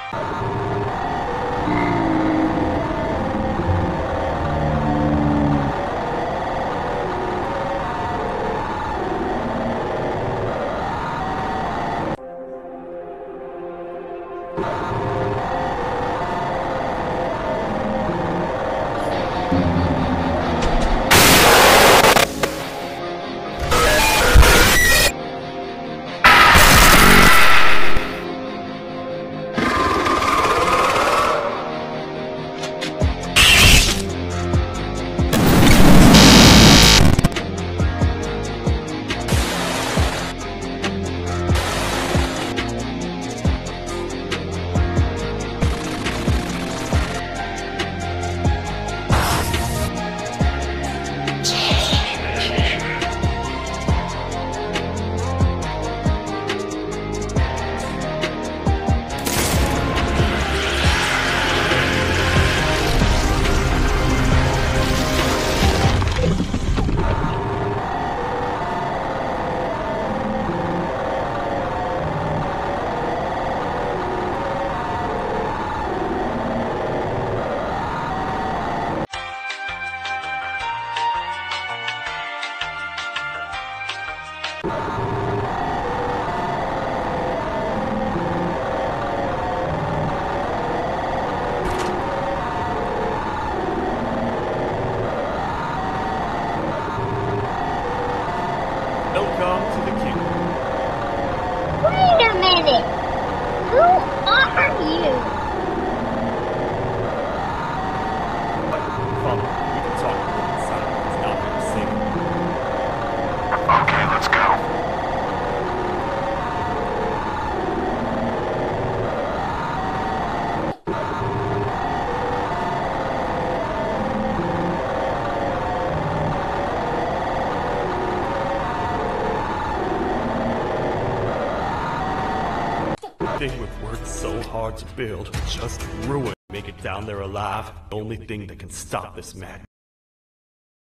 Welcome to the kingdom. Wait a minute! Who are you? Come, we can talk more inside. It's not very safe. Okay, let's go. Thing we've worked so hard to build, just ruin. Make it down there alive. The only thing that can stop this madness.